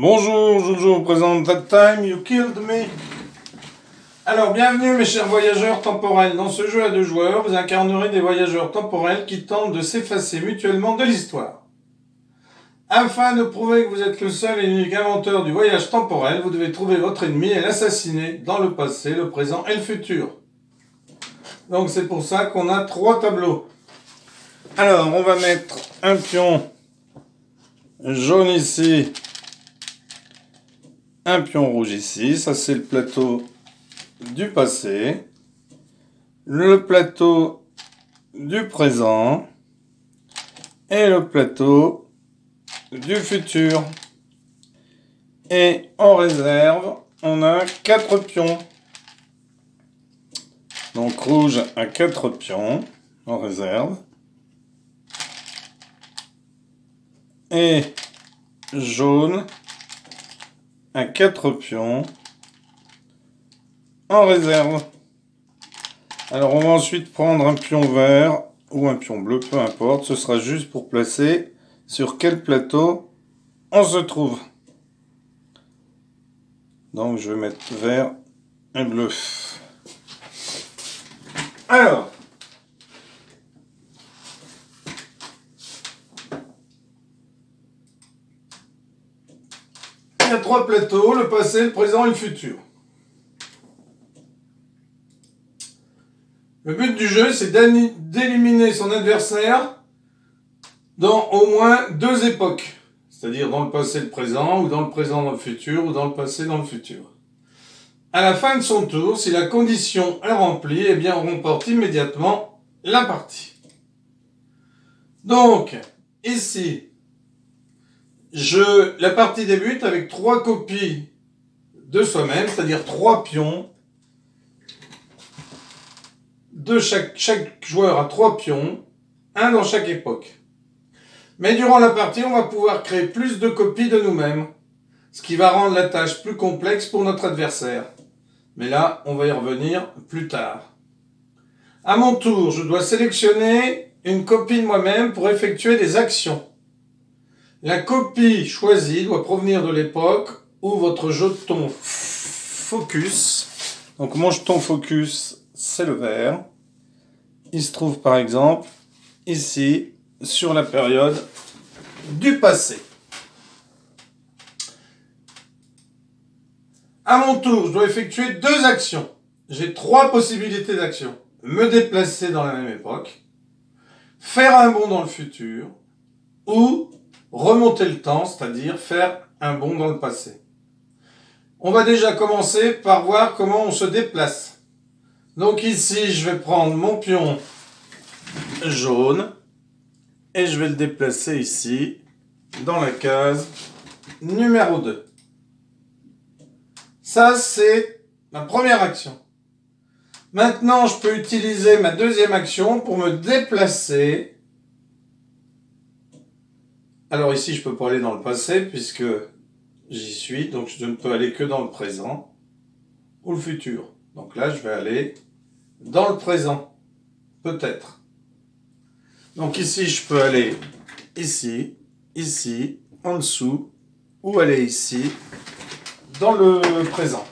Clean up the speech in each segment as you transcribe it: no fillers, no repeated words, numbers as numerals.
Bonjour, Jojo vous présente That Time You Killed Me. Alors, bienvenue mes chers voyageurs temporels. Dans ce jeu à deux joueurs, vous incarnerez des voyageurs temporels qui tentent de s'effacer mutuellement de l'histoire. Afin de prouver que vous êtes le seul et unique inventeur du voyage temporel, vous devez trouver votre ennemi et l'assassiner dans le passé, le présent et le futur. Donc c'est pour ça qu'on a 3 tableaux. Alors, on va mettre un pion jaune ici, un pion rouge ici. Ça, c'est le plateau du passé, le plateau du présent et le plateau du futur. Et en réserve, on a 4 pions. Donc rouge a 4 pions en réserve. Et jaune a 4 pions en réserve. Alors on va ensuite prendre un pion vert ou un pion bleu, peu importe. Ce sera juste pour placer sur quel plateau on se trouve. Donc je vais mettre vert et bleu. Alors, il y a 3 plateaux, le passé, le présent et le futur. Le but du jeu, c'est d'éliminer son adversaire dans au moins 2 époques. C'est-à-dire dans le passé, le présent, ou dans le présent, dans le futur, ou dans le passé, dans le futur. À la fin de son tour, si la condition est remplie, eh bien on remporte immédiatement la partie. Donc, ici, la partie débute avec 3 copies de soi-même, c'est-à-dire 3 pions. De chaque joueur a 3 pions, un dans chaque époque. Mais durant la partie, on va pouvoir créer plus de copies de nous-mêmes, ce qui va rendre la tâche plus complexe pour notre adversaire. Mais là, on va y revenir plus tard. À mon tour, je dois sélectionner une copie de moi-même pour effectuer des actions. La copie choisie doit provenir de l'époque où votre jeton focus. Donc mon jeton focus, c'est le vert. Il se trouve par exemple ici sur la période du passé. À mon tour, je dois effectuer 2 actions. J'ai 3 possibilités d'action. Me déplacer dans la même époque, faire un bond dans le futur, ou remonter le temps, c'est-à-dire faire un bond dans le passé. On va déjà commencer par voir comment on se déplace. Donc ici, je vais prendre mon pion jaune et je vais le déplacer ici, dans la case numéro 2. Ça, c'est ma première action. Maintenant, je peux utiliser ma deuxième action pour me déplacer. Alors ici, je ne peux pas aller dans le passé puisque j'y suis, donc je ne peux aller que dans le présent ou le futur. Donc là, je vais aller dans le présent, peut-être. Donc ici, je peux aller ici, ici, en dessous, ou aller ici, dans le présent.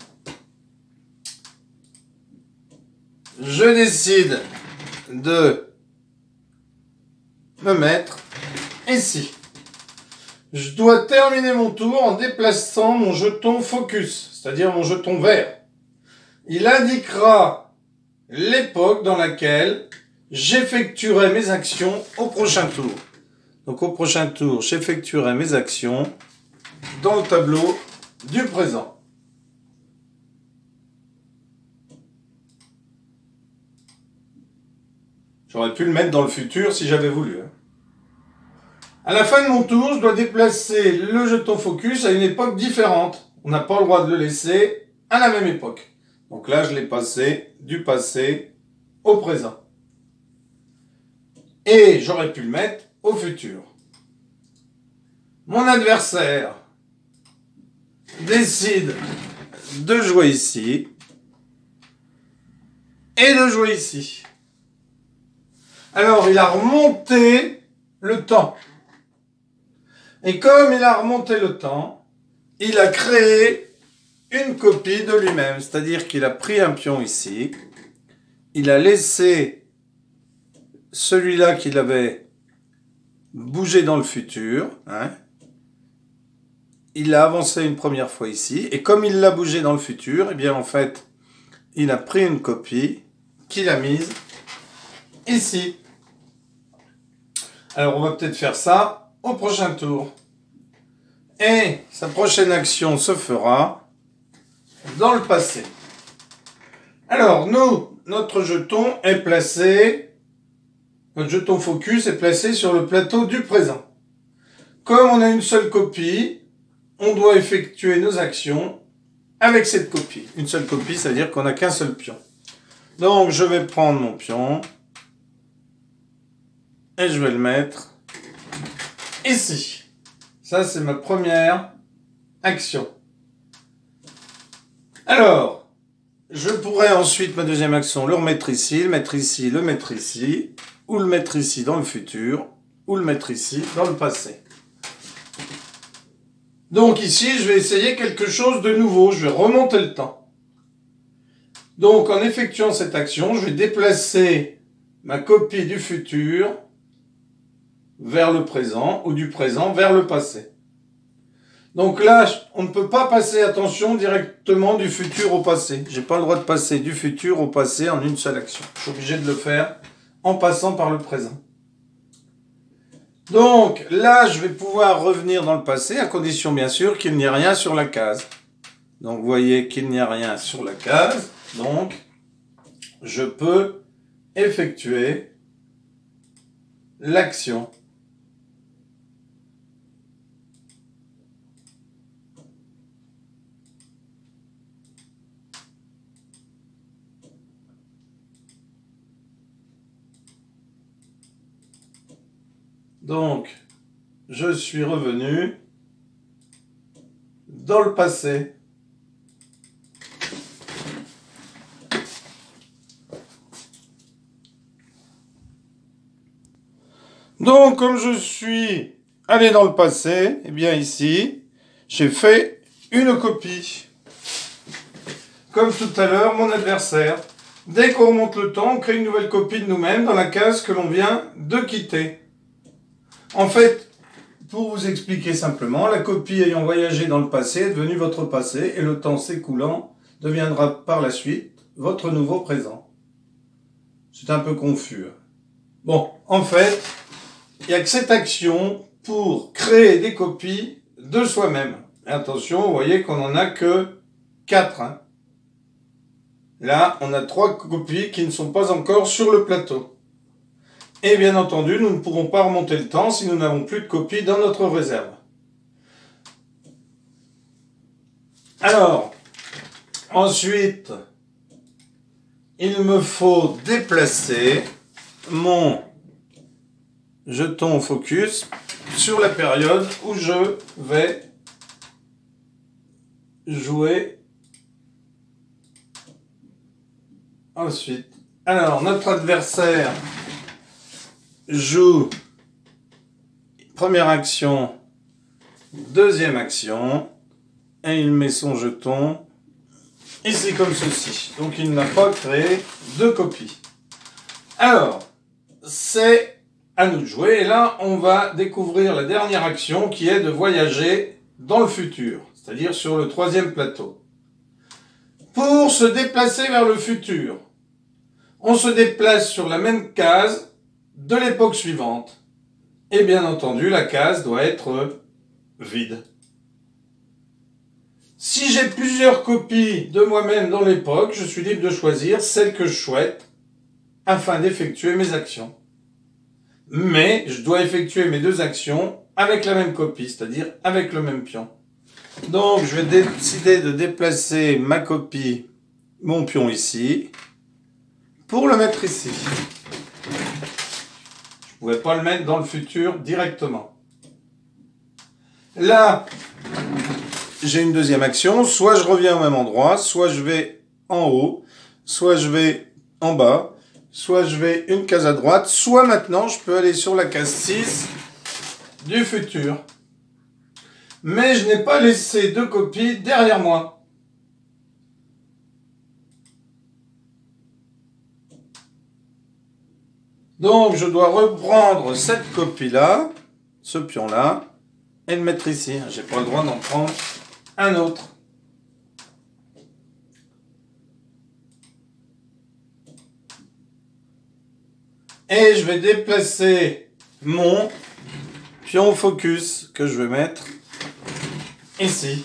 Je décide de me mettre ici. Je dois terminer mon tour en déplaçant mon jeton focus, c'est-à-dire mon jeton vert. Il indiquera l'époque dans laquelle j'effectuerai mes actions au prochain tour. Donc au prochain tour, j'effectuerai mes actions dans le tableau du présent. J'aurais pu le mettre dans le futur si j'avais voulu. À la fin de mon tour, je dois déplacer le jeton focus à une époque différente. On n'a pas le droit de le laisser à la même époque. Donc là, je l'ai passé du passé au présent. Et j'aurais pu le mettre au futur. Mon adversaire décide de jouer ici et de jouer ici. Alors, il a remonté le temps. Et comme il a remonté le temps, il a créé une copie de lui-même. C'est-à-dire qu'il a pris un pion ici, il a laissé celui-là qu'il avait bougé dans le futur, hein. Il l'a avancé une première fois ici, et comme il l'a bougé dans le futur, eh bien en fait, il a pris une copie qu'il a mise ici. Alors on va peut-être faire ça au prochain tour. Et sa prochaine action se fera dans le passé. Alors nous, notre jeton est placé, notre jeton focus est placé sur le plateau du présent. Comme on a une seule copie, on doit effectuer nos actions avec cette copie. Une seule copie, ça veut dire qu'on n'a qu'un seul pion. Donc je vais prendre mon pion et je vais le mettre ici. Ça, c'est ma première action. Alors, je pourrais ensuite, ma deuxième action, le remettre ici, le mettre ici, le mettre ici, ou le mettre ici dans le futur, ou le mettre ici dans le passé. Donc ici, je vais essayer quelque chose de nouveau. Je vais remonter le temps. Donc, en effectuant cette action, je vais déplacer ma copie du futur vers le présent, ou du présent vers le passé. Donc là, on ne peut pas passer, attention, directement du futur au passé. J'ai pas le droit de passer du futur au passé en une seule action. Je suis obligé de le faire en passant par le présent. Donc là, je vais pouvoir revenir dans le passé, à condition bien sûr qu'il n'y ait rien sur la case. Donc vous voyez qu'il n'y a rien sur la case. Donc, je peux effectuer l'action. Donc, je suis revenu dans le passé. Donc, comme je suis allé dans le passé, eh bien ici, j'ai fait une copie. Comme tout à l'heure, mon adversaire. Dès qu'on remonte le temps, on crée une nouvelle copie de nous-mêmes dans la case que l'on vient de quitter. En fait, pour vous expliquer simplement, la copie ayant voyagé dans le passé est devenue votre passé et le temps s'écoulant deviendra par la suite votre nouveau présent. C'est un peu confus. Bon, en fait, il n'y a que cette action pour créer des copies de soi-même. Et attention, vous voyez qu'on n'en a que 4. Hein. Là, on a 3 copies qui ne sont pas encore sur le plateau. Et bien entendu, nous ne pourrons pas remonter le temps si nous n'avons plus de copies dans notre réserve. Alors, ensuite, il me faut déplacer mon jeton focus sur la période où je vais jouer ensuite. Alors, notre adversaire joue première action, deuxième action, et il met son jeton ici comme ceci. Donc il n'a pas créé de copie. Alors, c'est à nous de jouer, et là on va découvrir la dernière action qui est de voyager dans le futur, c'est-à-dire sur le 3e plateau. Pour se déplacer vers le futur, on se déplace sur la même case de l'époque suivante. Et bien entendu, la case doit être vide. Si j'ai plusieurs copies de moi-même dans l'époque, je suis libre de choisir celle que je souhaite afin d'effectuer mes actions. Mais je dois effectuer mes 2 actions avec la même copie, c'est-à-dire avec le même pion. Donc je vais décider de déplacer ma copie, mon pion ici, pour le mettre ici. Je ne pouvais pas le mettre dans le futur directement. Là, j'ai une deuxième action. Soit je reviens au même endroit, soit je vais en haut, soit je vais en bas, soit je vais une case à droite, soit maintenant je peux aller sur la case 6 du futur. Mais je n'ai pas laissé de copie derrière moi. Donc je dois reprendre cette copie-là, ce pion-là, et le mettre ici. J'ai pas le droit d'en prendre un autre. Et je vais déplacer mon pion focus que je vais mettre ici.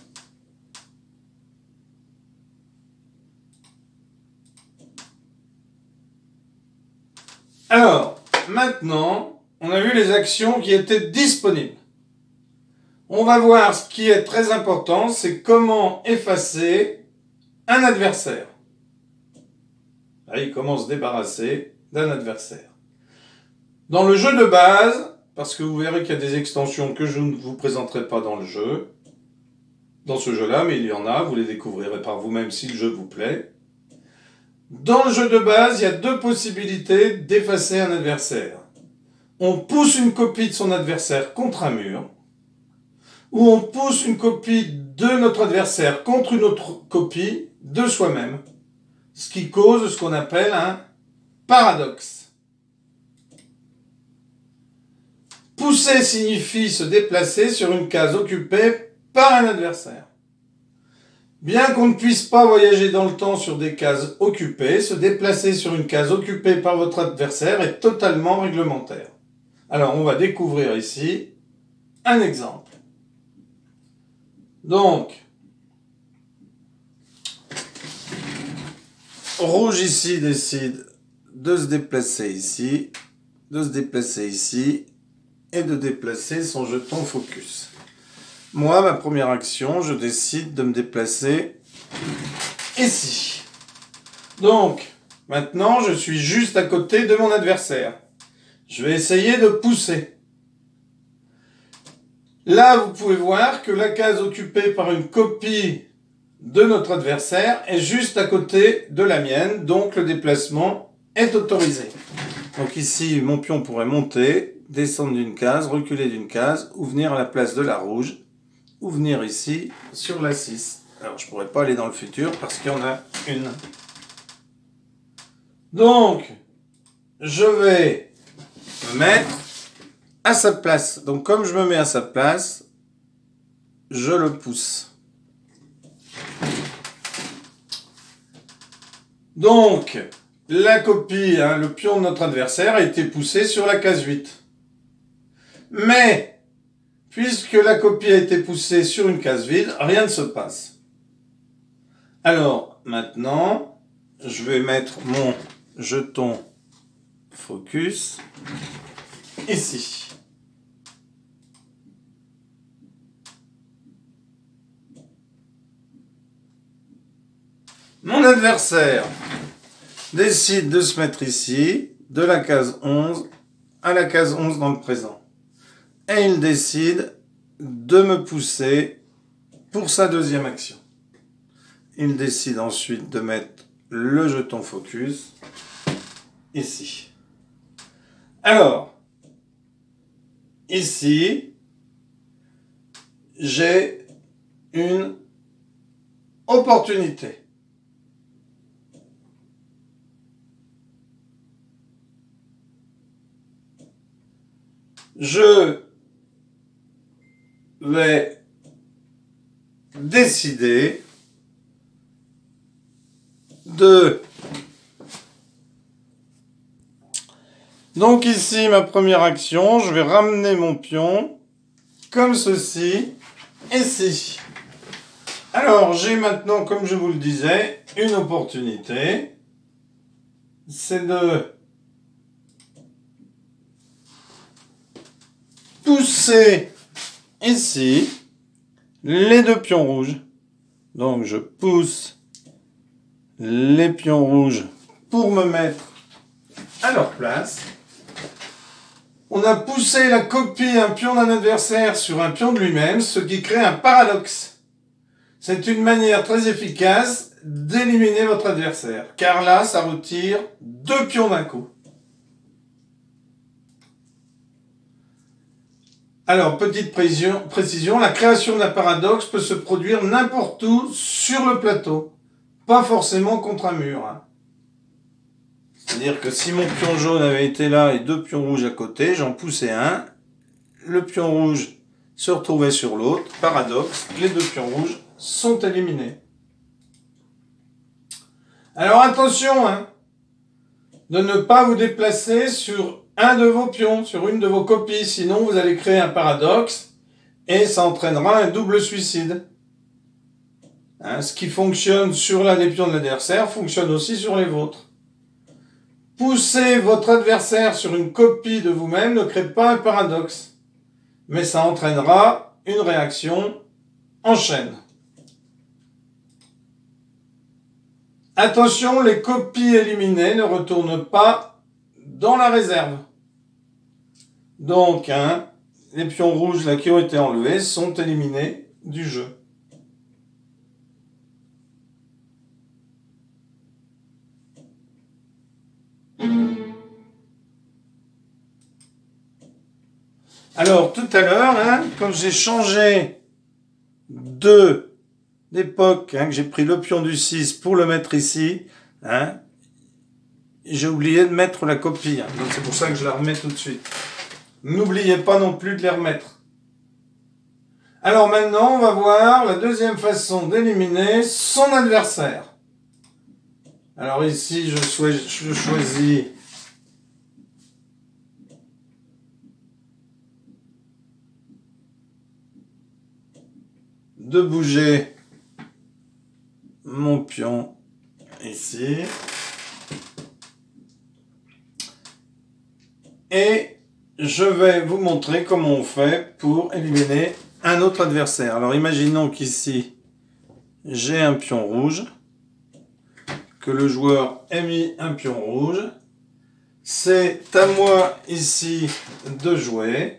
Alors, maintenant, on a vu les actions qui étaient disponibles. On va voir ce qui est très important, c'est comment effacer un adversaire. Là, il commence à se débarrasser d'un adversaire. Dans le jeu de base, parce que vous verrez qu'il y a des extensions que je ne vous présenterai pas dans le jeu, dans ce jeu-là, mais il y en a, vous les découvrirez par vous-même si le jeu vous plaît. Dans le jeu de base, il y a deux possibilités d'effacer un adversaire. On pousse une copie de son adversaire contre un mur, ou on pousse une copie de notre adversaire contre une autre copie de soi-même, ce qui cause ce qu'on appelle un paradoxe. Pousser signifie se déplacer sur une case occupée par un adversaire. Bien qu'on ne puisse pas voyager dans le temps sur des cases occupées, se déplacer sur une case occupée par votre adversaire est totalement réglementaire. Alors, on va découvrir ici un exemple. Donc, rouge ici décide de se déplacer ici, de se déplacer ici et de déplacer son jeton focus. Moi, ma première action, je décide de me déplacer ici. Donc, maintenant, je suis juste à côté de mon adversaire. Je vais essayer de pousser. Là, vous pouvez voir que la case occupée par une copie de notre adversaire est juste à côté de la mienne, donc le déplacement est autorisé. Donc ici, mon pion pourrait monter, descendre d'une case, reculer d'une case, ou venir à la place de la rouge, ou venir ici sur la 6. Alors, je ne pourrais pas aller dans le futur parce qu'il y en a une. Donc, je vais me mettre à sa place. Donc, comme je me mets à sa place, je le pousse. Donc, la copie, le pion de notre adversaire a été poussé sur la case 8. Mais, puisque la copie a été poussée sur une case vide, rien ne se passe. Alors, maintenant, je vais mettre mon jeton focus ici. Mon adversaire décide de se mettre ici, de la case 11 à la case 11 dans le présent. Et il décide de me pousser pour sa deuxième action. Il décide ensuite de mettre le jeton focus ici. Alors, ici, j'ai une opportunité. Je vais décider de... Donc ici, ma première action, je vais ramener mon pion comme ceci, ici. Alors, j'ai maintenant, comme je vous le disais, une opportunité. C'est de pousser ici les deux pions rouges. Donc, je pousse les pions rouges pour me mettre à leur place. On a poussé la copie, un pion d'un adversaire sur un pion de lui-même, ce qui crée un paradoxe. C'est une manière très efficace d'éliminer votre adversaire, car là, ça retire deux pions d'un coup. Alors, petite précision, la création d'un paradoxe peut se produire n'importe où sur le plateau, pas forcément contre un mur. Hein. C'est-à-dire que si mon pion jaune avait été là et deux pions rouges à côté, j'en poussais un, le pion rouge se retrouvait sur l'autre, paradoxe, les deux pions rouges sont éliminés. Alors attention, hein, de ne pas vous déplacer sur un de vos pions, sur une de vos copies, sinon vous allez créer un paradoxe et ça entraînera un double suicide. Hein, ce qui fonctionne sur l'un des pions de l'adversaire fonctionne aussi sur les vôtres. Pousser votre adversaire sur une copie de vous-même ne crée pas un paradoxe, mais ça entraînera une réaction en chaîne. Attention, les copies éliminées ne retournent pas dans la réserve. Donc, hein, les pions rouges là, qui ont été enlevés sont éliminés du jeu. Alors, tout à l'heure, hein, quand j'ai changé d'époque, hein, que j'ai pris le pion du 6 pour le mettre ici, hein, j'ai oublié de mettre la copie. Hein, donc c'est pour ça que je la remets tout de suite. N'oubliez pas non plus de les remettre. Alors maintenant, on va voir la deuxième façon d'éliminer son adversaire. Alors ici, je choisis de bouger mon pion ici. Et je vais vous montrer comment on fait pour éliminer un autre adversaire. Alors imaginons qu'ici, j'ai un pion rouge, que le joueur ait mis un pion rouge. C'est à moi ici de jouer.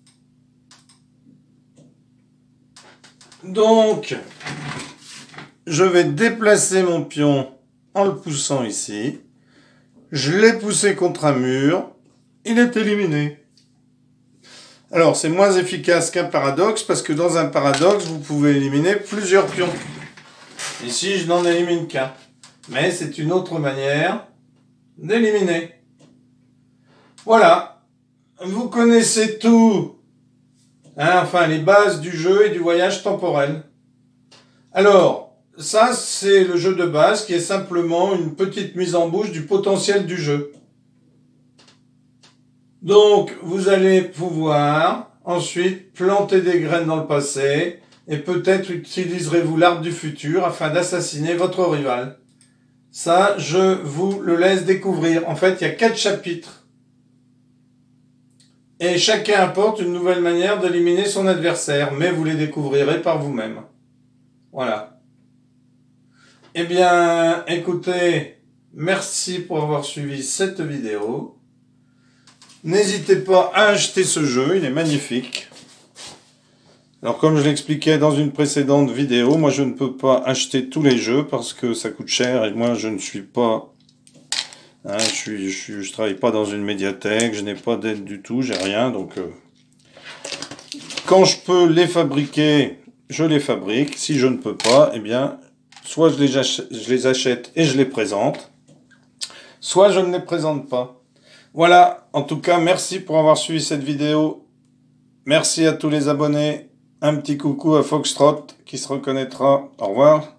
Donc, je vais déplacer mon pion en le poussant ici. Je l'ai poussé contre un mur. Il est éliminé. Alors, c'est moins efficace qu'un paradoxe parce que dans un paradoxe, vous pouvez éliminer plusieurs pions. Ici, je n'en élimine qu'un. Mais c'est une autre manière d'éliminer. Voilà. Vous connaissez tout. Hein, enfin, les bases du jeu et du voyage temporel. Alors, ça, c'est le jeu de base qui est simplement une petite mise en bouche du potentiel du jeu. Donc, vous allez pouvoir ensuite planter des graines dans le passé et peut-être utiliserez-vous l'arbre du futur afin d'assassiner votre rival. Ça, je vous le laisse découvrir. En fait, il y a 4 chapitres. Et chacun apporte une nouvelle manière d'éliminer son adversaire, mais vous les découvrirez par vous-même. Voilà. Eh bien, écoutez, merci pour avoir suivi cette vidéo. N'hésitez pas à acheter ce jeu, il est magnifique. Alors comme je l'expliquais dans une précédente vidéo, moi je ne peux pas acheter tous les jeux parce que ça coûte cher et moi je ne suis pas... Hein, je travaille pas dans une médiathèque, je n'ai pas d'aide du tout, j'ai rien, donc... Quand je peux les fabriquer, je les fabrique. Si je ne peux pas, eh bien, soit je les achète et je les présente, soit je ne les présente pas. Voilà, en tout cas, merci pour avoir suivi cette vidéo. Merci à tous les abonnés. Un petit coucou à Foxtrot qui se reconnaîtra. Au revoir.